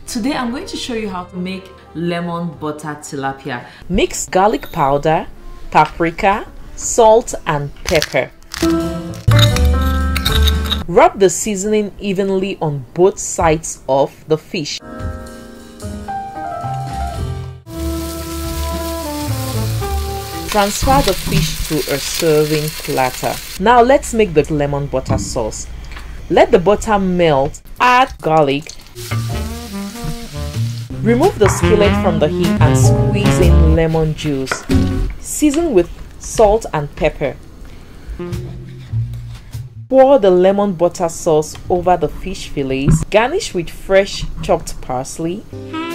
Today I'm going to show you how to make lemon butter tilapia. Mix garlic powder, paprika, salt and pepper. Rub the seasoning evenly on both sides of the fish. Transfer the fish to a serving platter. Now let's make the lemon butter sauce. Let the butter melt, add garlic. Remove the skillet from the heat and squeeze in lemon juice. Season with salt and pepper. Pour the lemon butter sauce over the fish fillets. Garnish with fresh chopped parsley.